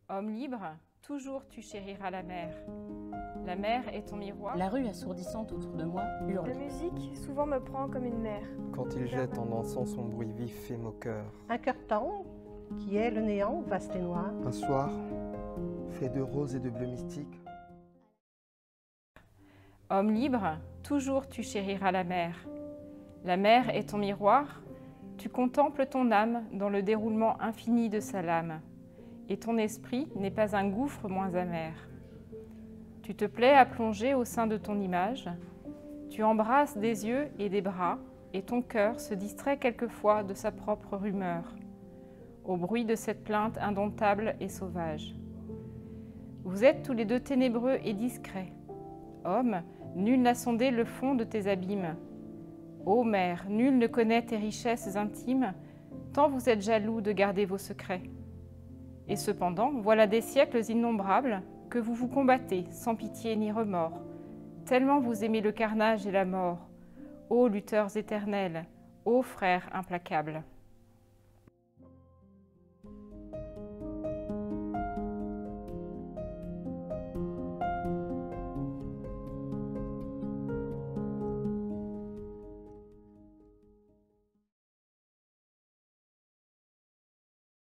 Homme libre, toujours tu chériras la mer. La mer est ton miroir. La rue assourdissante autour de moi hurle. La musique souvent me prend comme une mère. Quand il jette en dansant son bruit vif et moqueur. Un cœur tendre, qui est le néant, vaste et noir. Un soir, fait de rose et de bleu mystique. Homme libre, toujours tu chériras la mer. La mer est ton miroir. Tu contemples ton âme dans le déroulement infini de sa lame. Et ton esprit n'est pas un gouffre moins amer. Tu te plais à plonger au sein de ton image. Tu embrasses des yeux et des bras, et ton cœur se distrait quelquefois de sa propre rumeur, au bruit de cette plainte indomptable et sauvage. Vous êtes tous les deux ténébreux et discrets. Homme, nul n'a sondé le fond de tes abîmes. Ô mère, nul ne connaît tes richesses intimes, tant vous êtes jaloux de garder vos secrets. Et cependant, voilà des siècles innombrables que vous vous combattez sans pitié ni remords, tellement vous aimez le carnage et la mort, ô lutteurs éternels, ô frères implacables.